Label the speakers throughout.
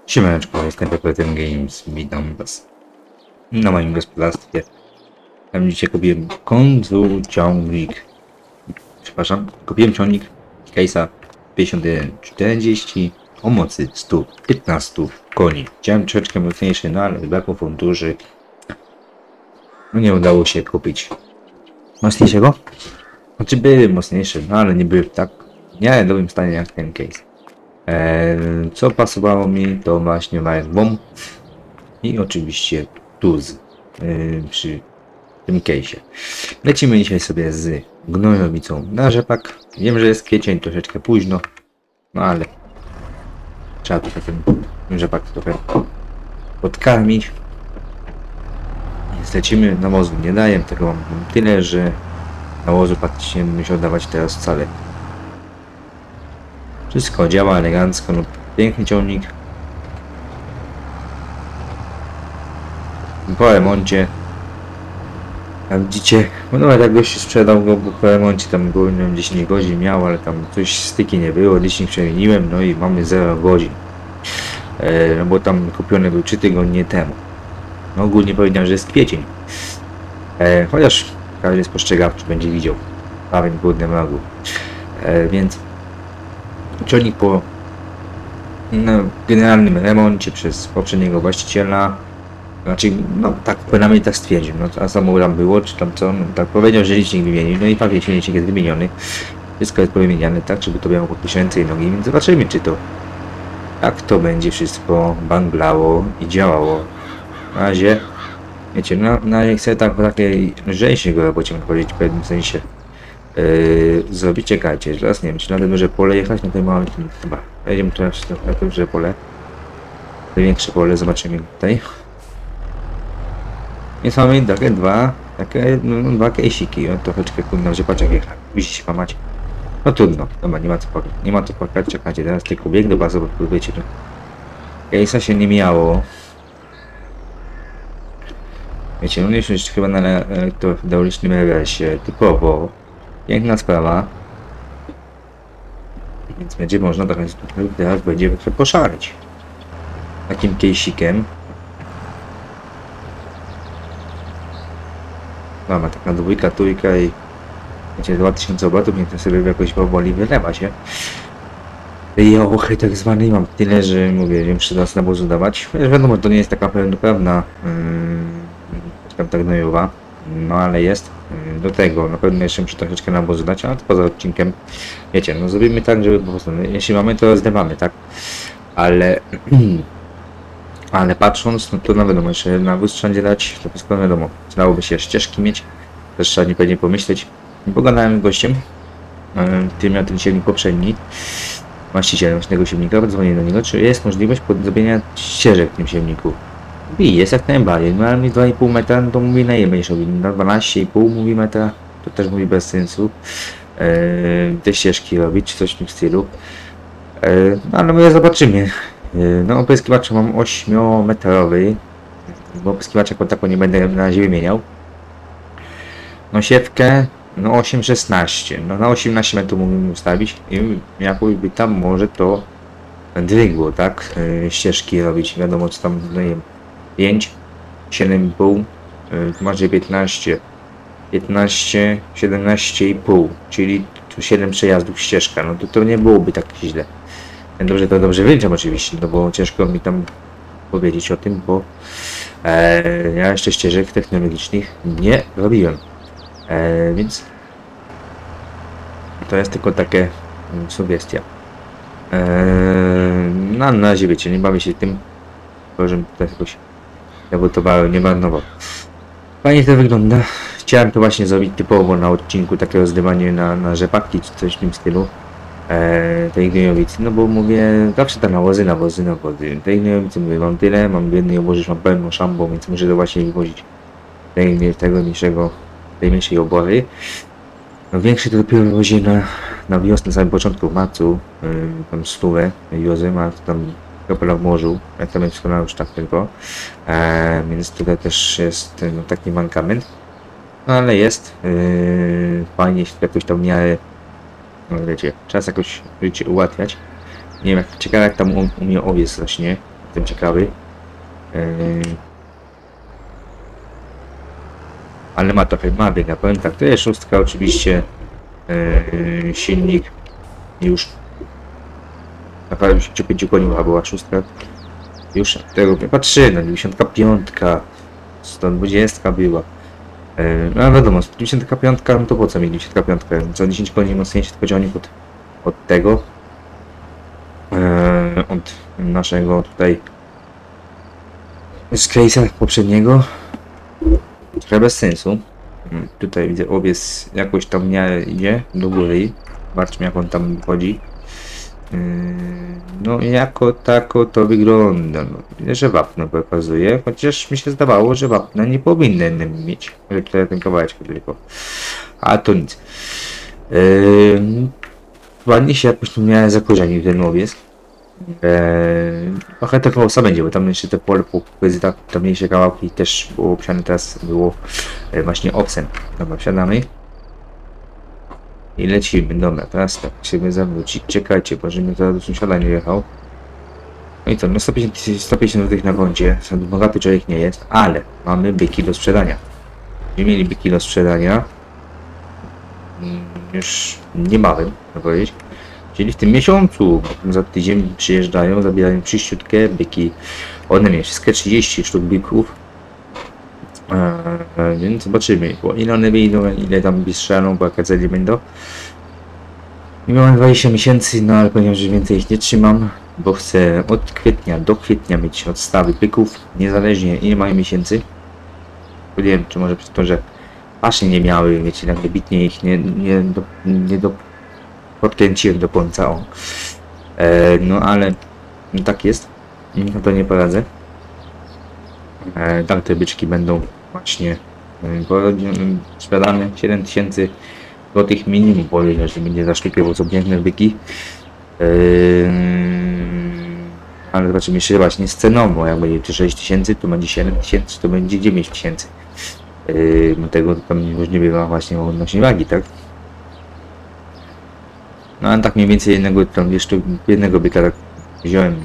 Speaker 1: Siemaneczko, jestem Pepletem Games, witam was na moim gospodarstwie. Tam dzisiaj kupiłem kupiłem ciągnik Case'a 5140 o mocy 115 koni. Chciałem troszeczkę mocniejszy, no ale brakło funduszy. No nie udało się kupić mocniejszego. Znaczy były mocniejsze, no ale nie były w tak w dobrym stanie jak ten Case. Co pasowało mi to właśnie Marek Bomb i oczywiście tuz przy tym case'ie. Lecimy dzisiaj sobie z gnojowicą na rzepak. Wiem, że jest kwiecień, troszeczkę późno, no ale trzeba trochę ten rzepak trochę podkarmić. Więc lecimy, nawozu nie daję, tego mam tyle, że nawozu praktycznie nie musiał dawać teraz wcale. Wszystko działa elegancko, no piękny ciągnik. Po remoncie. Jak widzicie, no tak gościu sprzedał go, bo po remoncie tam było, nie wiem, 10 godzin miał, ale tam coś styki nie było, licznik przemieniłem, no i mamy 0 godzin. No bo tam kupiony był 3 tygodnie temu. No ogólnie powiedziałem, że jest kwiecień. Chociaż każdy spostrzegawczy będzie widział prawym głodnym rogu. Więc ciągnik po generalnym remoncie przez poprzedniego właściciela, znaczy, no tak, przynajmniej tak stwierdził, no a samo tam było, czy tam co, no, tak powiedział, że licznik wymienił, no i faktycznie licznik jest wymieniony, wszystko jest powymieniane tak, żeby to miało po ręce nogi, więc zobaczymy, czy to, jak to będzie wszystko banglało i działało. Na razie, wiecie, na razie chcę tak, takiej lżejszej go robocie, mogę powiedzieć, w pewnym sensie. Zrobić, czekajcie, teraz nie wiem, czy na to duże pole jechać, na tym małym, chyba jedziemy teraz na to duże pole, to większe pole, zobaczymy tutaj. Więc mamy takie dwa case'iki, no troszeczkę kurna, że paczek jechać, musi się pamać. No trudno, dobra, nie ma co płakać, czekajcie, teraz tylko bieg do bazy, bo wiecie, no. Case'a się nie miało. Wiecie, no już chyba na elektrohydraulicznym rewersie, typowo. Piękna sprawa. Więc będzie można teraz będzie poszaleć. Takim case'ikiem. Mamy taka dwójka, trójka i wiecie, 2000 obrotów, niech to sobie jakoś powoli wylewa się. I ochy tak zwanej mam tyle, że mówię, że muszę nas nawozu dawać. Wiadomo, to nie jest taka pełnoprawna tak gnojowa, no ale jest. Do tego na pewno jeszcze muszę troszeczkę nawozu dać, ale to poza odcinkiem, wiecie, no zrobimy tak, żeby po prostu, no, jeśli mamy, to zdewamy, tak? Ale patrząc, no to na wiadomo, jeszcze nawóz trzeba dać, to wszystko wiadomo, dałoby się ścieżki mieć, też trzeba niepewnie pomyśleć. Pogadałem z gościem, który miał ten silnik poprzedni, właścicielem tego silnika, podzwoniłem do niego, czy jest możliwość zrobienia ścieżek w tym silniku. I jest jak najbardziej, no ale mi 2,5 metra, no to mówi najmniejszą, na 12,5 mówi metra, to też mówi bez sensu te ścieżki robić, czy coś w tym stylu. No ale my zobaczymy. No opryskiwacz mam 8-metrowy, bo opryskiwacza jako taką nie będę na razie wymieniał. No siewkę, no 8-16, no na 18 metrów mógłbym ustawić i jakby tam może to drygło, tak, ścieżki robić, wiadomo co tam, no nie wiem, 5, 7,5, macie 15, 17,5, czyli tu 7 przejazdów ścieżka, no to nie byłoby tak źle. Dobrze, to dobrze wyliczam oczywiście, no bo ciężko mi tam powiedzieć o tym, bo ja jeszcze ścieżek technologicznych nie robiłem, więc to jest tylko takie sugestia. Na razie wiecie, nie bawię się tym, że to jakoś zagotowały, nie marnowo. Fajnie to wygląda. Chciałem to właśnie zrobić typowo na odcinku, takie rozdawanie na rzepaki czy coś w tym stylu. Tej gnojowicy, no bo mówię, zawsze te nawozy. Tej gnojowicy mówię, mam tyle, mam w jednej oborze, mam pełną szambą, więc muszę to właśnie wywozić tej mniejszej obory. No większy to dopiero wywozi na wiosnę, na samym początku, w marcu, tam stówę wiozę, a tam kropela w morzu, jak tam jest na już tak tylko, więc tutaj też jest no, taki mankament, no ale jest fajnie, jeśli jakoś tam w miarę, no wiecie, czas jakoś życie ułatwiać. Nie wiem, ciekawe jak tam u mnie owiec rośnie, Jestem ciekawy. Ale ma trochę, ma biega, powiem tak, to jest 6 oczywiście. Silnik już na 55 koni była 6. Już tego patrzy, no 95, 120 była. No wiadomo, 95, no to po co mi 95? Co 10 koni mocniejszy, tylko ciągnik od tego. Od naszego tutaj z case'a poprzedniego. Trochę bez sensu. Tutaj widzę owiec jakoś tam nie idzie do góry. Zobaczmy jak on tam chodzi. No jako tako to wygląda. No, widzę, że wapno pokazuje, chociaż mi się zdawało, że wapna nie powinny mieć. Ale tutaj ten kawałeczek tylko. A to nic. Ładnie się jakoś tu miałem zakorzenił ten owiec. Trochę tego osa będzie, bo tam jeszcze te pole te mniejsze kawałki też było obsiane, teraz było właśnie owsem. Dobra, wsiadamy. I lecimy, dobra, teraz tak, chcemy zawrócić, czekajcie, bo żebym teraz do sąsiada nie jechał. No i co, no 150 zł na koncie, bogaty człowiek nie jest, ale mamy byki do sprzedania. Nie mieli byki do sprzedania, już niebawem, tak powiedzieć. Czyli w tym miesiącu, za tydzień przyjeżdżają, zabierają czyściutkie byki. One mieli wszystkie 30 sztuk byków. Więc zobaczymy, bo ile one wyjdą, ile tam strzelą, bo jaka celi będą. I mam 20 miesięcy, no ale ponieważ więcej ich nie trzymam, bo chcę od kwietnia do kwietnia mieć odstawy byków, niezależnie ile mają miesięcy. Nie wiem, czy może przez to, że paszy nie miały, wiecie, tak wybitnie ich nie podkręciłem do końca, o. No ale no tak jest, no to nie poradzę. Tam te byczki będą właśnie sprzedane 7000 zł minimum, powiedział, że będzie za sztukę, bo są piękne byki. Ale zobaczymy jeszcze właśnie z ceną, bo jak będzie 6000, to będzie 7000, to będzie 9000. Tego tam już nie bywa właśnie odnośnie wagi, tak? No ale tak mniej więcej jednego byka tak wziąłem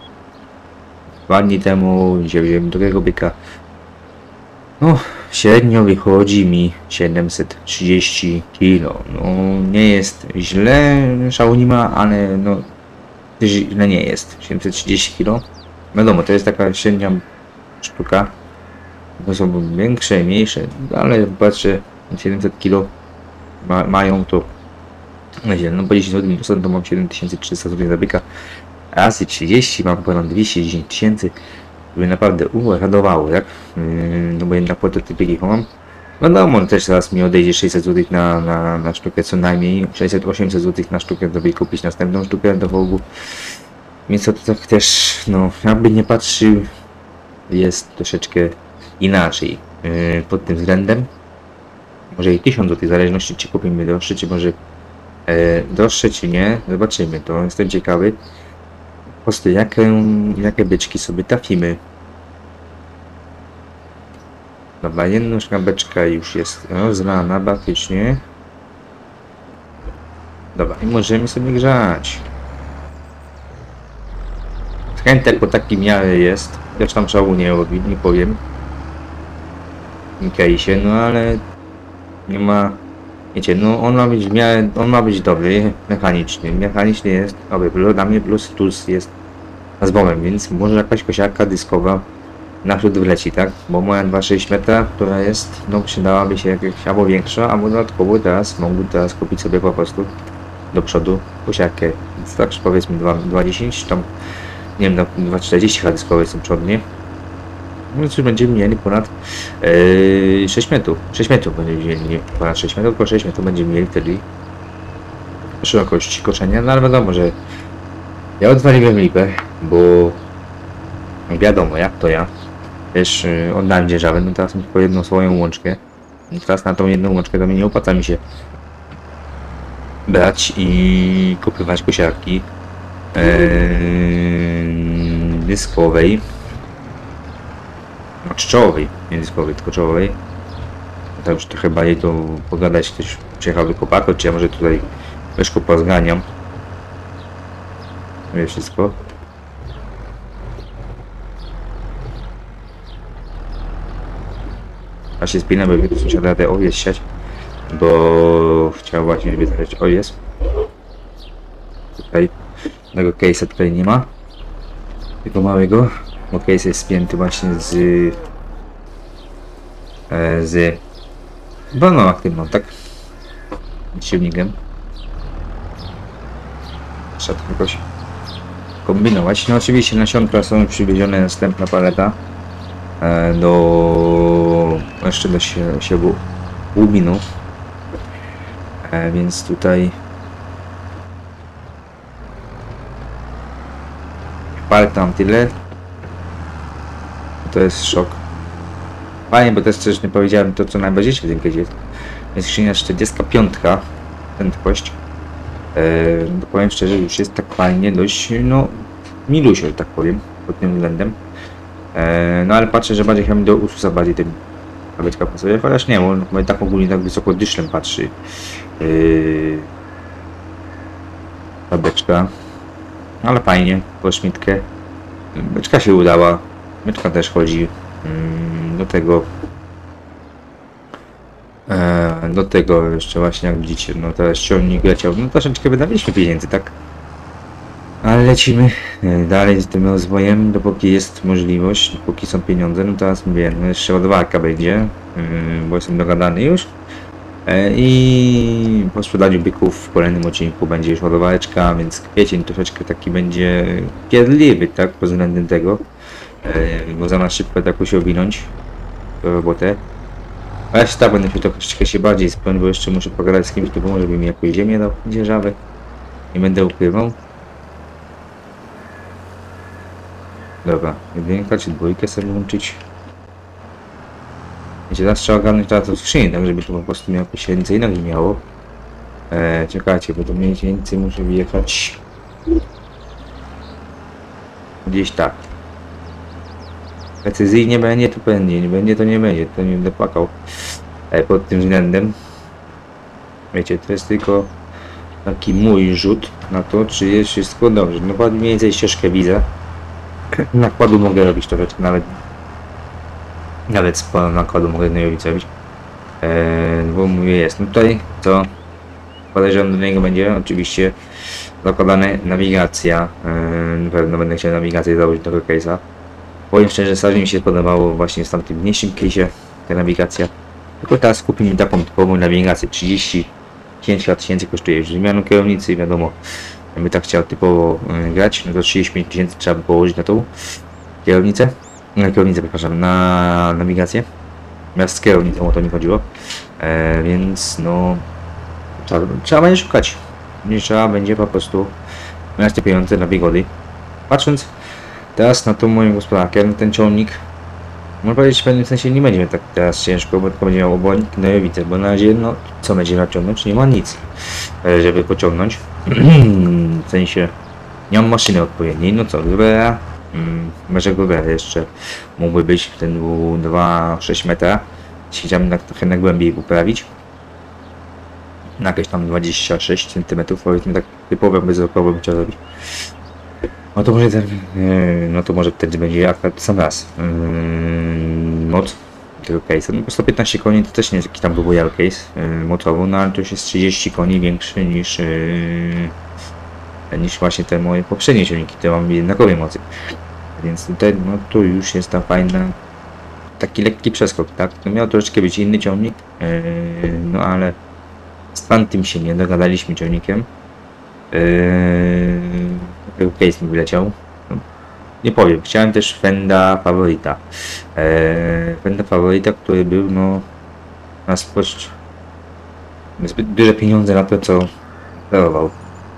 Speaker 1: 2 dni temu, dzisiaj wziąłem drugiego byka. No średnio wychodzi mi 730 kg. No nie jest źle, szału nie ma, ale no źle nie jest. 730 kg. Wiadomo, to jest taka średnia sztuka. To są większe, mniejsze, ale patrzę 700 kg mają to. No po 10 zł to mam 7300 zł za byka. Razy 30 mam ponad 210 tysięcy. Żeby naprawdę radowało, tak? No bo jednak po to typy mam. Wiadomo, też zaraz mi odejdzie 600 zł na sztukę co najmniej. 600-800 zł na sztukę, żeby kupić następną sztukę do wołgu. Więc to tak też, no jakby nie patrzył, jest troszeczkę inaczej pod tym względem. Może i 1000 zł, w zależności czy kupimy droższe, czy może droższe, czy nie. Zobaczymy, to jestem ciekawy. Po prostu jakie beczki sobie trafimy. Dobra, jedna beczka już jest rozlana praktycznie. Dobra, i możemy sobie grzać. Chętek po takim miarę jest. Też tam szału nie robi, nie powiem. Okej się, no ale nie ma. Wiecie, no on ma być w miarę, on ma być dobry mechanicznie. Mechanicznie jest dobry, dla mnie plus tools jest z bombem, więc może jakaś kosiarka dyskowa naprzód wleci, tak? Bo moja 2,6 metra, która jest, no przydałaby się jakaś albo większa, albo dodatkowo mógłbym teraz kupić sobie po prostu do przodu kosiarkę. Więc tak, powiedzmy 2,10, tam nie wiem, 2,40 dyskowe są przodnie. No już będziemy mieli ponad 6 metrów. 6 metrów będziemy mieli, nie ponad 6 metrów, tylko 6 metrów będziemy mieli wtedy szerokości koszenia, no ale wiadomo, że ja odwaliłem lipę, bo wiadomo jak to ja też oddałem dzierżawę, no teraz mam tylko jedną swoją łączkę. I teraz na tą jedną łączkę to mnie nie opłaca mi się brać i kupywać kosiarki dyskowej, no czołowej, nie dyskowej, tylko czołowej. To już trochę bardziej to pogadać, ktoś przyjechał do kopako, czy ja może tutaj myszko pozganiam. To jest wszystko. A się spinę, bo tu sąsiada radę owiec siać, bo chciał właśnie, żeby zacząć owiec. Tutaj tego case'a tutaj nie ma, tylko małego, bo case jest spięty właśnie z walną aktywną, tak? Z silnikiem. Trzeba to jakoś kombinować. No oczywiście nasionka są przywiezione, następna paleta jeszcze do siewu łubinów, więc tutaj paleta mam tyle. To jest szok. Fajnie, bo też nie powiedziałem to, co najważniejsze w tym kedzie. Jest skrzynia 45 prędkość. To powiem szczerze, już jest tak fajnie, dość, no, milusio, że tak powiem, pod tym względem. No ale patrzę, że bardziej chyba do Ursusa bardziej ten tabeczka pasuje, chociaż nie, bo tak ogólnie tak wysoko dyszlem patrzy tabeczka. Ale fajnie, po szmitkę. Beczka się udała, beczka też chodzi. Do tego jeszcze właśnie, jak widzicie, no teraz ciągnik leciał, no troszeczkę wydaliśmy pieniędzy, tak? Ale lecimy dalej z tym rozwojem, dopóki jest możliwość, dopóki są pieniądze. No teraz mówię, no jeszcze ładowarka będzie, bo jestem dogadany już. I po sprzedaniu byków w kolejnym odcinku będzie już ładowareczka, więc kwiecień troszeczkę taki będzie pierdliwy, tak? Pod względem tego, bo zamiast szybko tak się owinąć tę robotę. A ja się tak będę się troszeczkę się bardziej spełnił, bo jeszcze muszę pogadać z kimś, kto pomoże, żeby mi jakąś ziemię dał dzierżawę. Nie będę ukrywał. Dobra, jedynka czy dwójkę sobie włączyć. Wiecie, teraz trzeba ogarnąć teraz to skrzynię, tak żeby to po prostu miało jakieś ręce i nogi miało. Czekajcie, bo to mniej więcej muszę wjechać gdzieś tak. Precyzyjnie będzie, to będzie, nie będzie, to nie będzie, to nie będę płakał pod tym względem. Wiecie, to jest tylko taki mój rzut na to, czy jest wszystko dobrze. No mniej więcej ścieżkę widzę. Nakładu mogę robić troszeczkę, nawet sporo nakładu mogę zrobić. Bo mówię, jest. No tutaj co podejrzewam, do niego będzie oczywiście zakładane nawigacja. Na pewno będę chciał nawigację założyć do tego case'a. Powiem szczerze, strasznie mi się podobało właśnie w tamtym mniejszym case'ie ta nawigacja. Tylko teraz kupi mi taką typową nawigację. 35 tysięcy kosztuje już zmianę kierownicy, wiadomo. Jakby tak chciał typowo grać, no to 35 tysięcy trzeba by położyć na tą kierownicę. Przepraszam, na nawigację. Z kierownicą o to mi chodziło. Więc no trzeba będzie szukać. Nie trzeba będzie po prostu mieć te pieniądze na wygody. Patrząc teraz na tą moją gospodarkę, na ten ciągnik, można powiedzieć, w pewnym sensie nie będzie tak teraz ciężko, bo tylko będzie miał obojnik Gnojowice, bo na razie, no co będzie naciągnąć, nie ma nic, żeby pociągnąć. W sensie nie mam maszyny odpowiedniej, no co, Grubera, może Grubera jeszcze mógłby być, ten był 2,6 metra, chciałem trochę na głębiej poprawić, na jakieś tam 26 cm, powiedzmy tak typowo bezrokowo bym chciał zrobić. No to może wtedy będzie akurat sam raz moc tego case'a. No po 115 koni to też nie jest jakiś tam Royal case mocowo, no ale to już jest 30 koni większy niż właśnie te moje poprzednie silniki, które mam jednakowej mocy. Więc tutaj no tu już jest ta fajna, taki lekki przeskok, tak? To miał troszeczkę być inny ciągnik, no ale z tamtym się nie dogadaliśmy ciągnikiem. Tego case mi wyleciał. No, nie powiem, chciałem też Fenda Favorita. Fenda Favorita, który był no na zbyt duże pieniądze na to, co darował.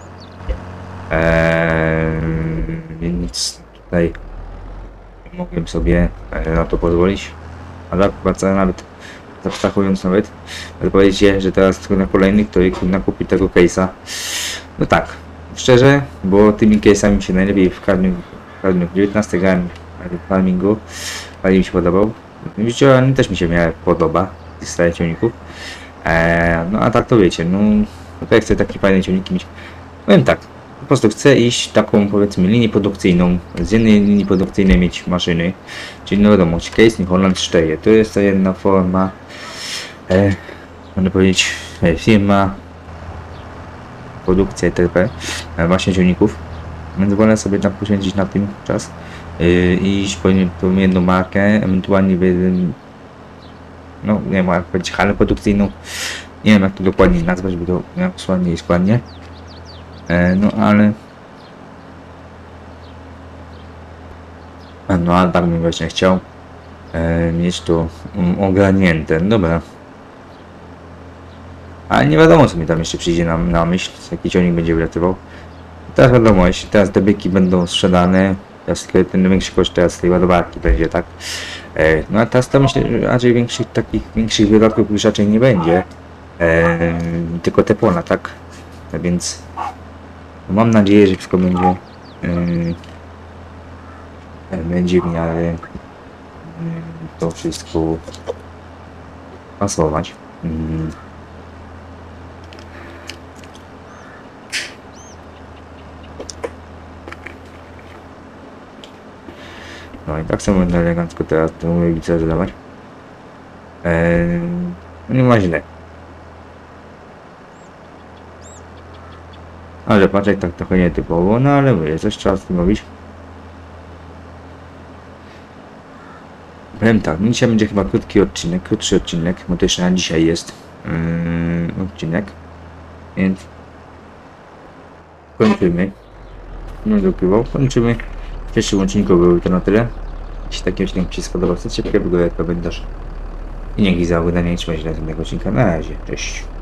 Speaker 1: Więc tutaj mogłem sobie na to pozwolić. Ale nawet abstrahując nawet, ale powiedzieć, że teraz na kolejny, który nakupi tego case'a. No tak, szczerze, bo tymi case'ami się najlepiej w każdym 19 grałem w farmingu, ale mi się podobał. Widzicie, też mi się podoba z tych starych ciągników. No a tak to wiecie, no tutaj chcę takie fajne ciągniki mieć. Powiem tak, prostu chcę iść taką, powiedzmy, linię produkcyjną, z jednej linii produkcyjnej mieć maszyny, czyli no wiadomo, case New Holland 4, to jest ta jedna forma, można powiedzieć, firma, produkcja itp. Właśnie silników, więc wolę sobie tam poświęcić na tym czas i iść po jedną markę, ewentualnie no nie wiem jak powiedzieć, halę produkcyjną, nie wiem jak to dokładnie nazwać, by to miało słownie i składnie, no ale tak bym właśnie chciał mieć to ogarnięte. Dobra, ale nie wiadomo co mi tam jeszcze przyjdzie na myśl, jaki ciągnik będzie wylatywał. Teraz wiadomo, jeśli teraz te byki będą sprzedane, teraz ten większy koszt teraz tej ładowarki będzie, tak? No a teraz to myślę, że raczej większych wydatków już raczej nie będzie, tylko te pola, tak? Więc no mam nadzieję, że wszystko będzie w miarę to wszystko pasować. No i tak samo będę elegancko teraz tę mowicę zadawać. No nie ma źle. Ale patrzeć tak trochę nietypowo, no ale mówię, coś trzeba z tym robić. Powiem tak, dzisiaj będzie chyba krótszy odcinek, bo to jeszcze na dzisiaj jest odcinek, więc kończymy. Nie dokrywał, kończymy. W pierwszym odcinku były to na tyle. Jeśli taki odcinek Ci się spodobał, chcecie komentarz i dzięki za oglądanie i trzymajcie się następnego odcinka. Na razie, cześć.